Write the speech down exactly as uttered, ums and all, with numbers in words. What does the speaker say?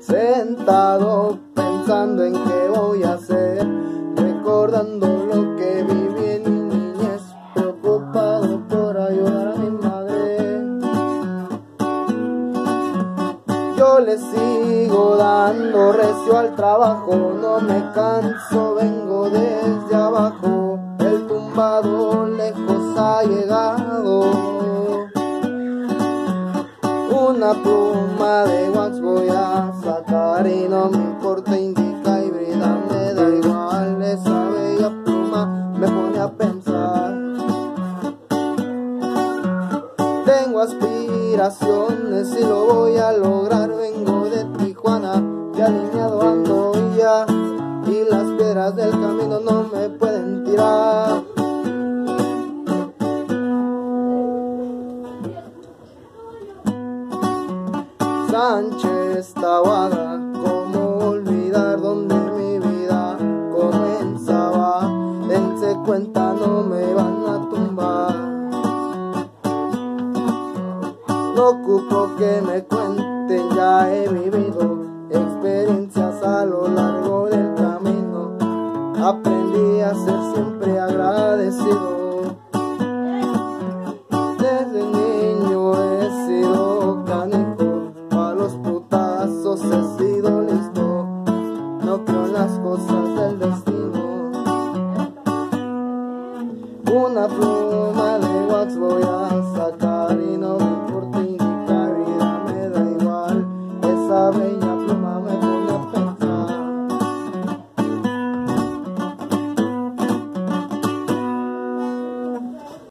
sentado pensando en qué voy a hacer, recordando lo que viví en mi niñez, preocupado por ayudar a mi madre. Yo le sigo dando recio al trabajo, no me canso, vengo desde abajo, el tumbado lejos ha llegado. Una pluma de wax voy a sacar y no me importa, indica híbrida, me da igual, esa bella pluma me pone a pensar. Tengo aspiraciones y lo voy a lograr, vengo de Tijuana, ya alineado ando ya, y las piedras del camino no me pueden tirar. Sánchez Taboada, cómo olvidar donde mi vida comenzaba, dense cuenta no me van a tumbar. No ocupo que me cuenten, ya he vivido experiencias a lo largo del camino, aprendí a ser siempre agradecido.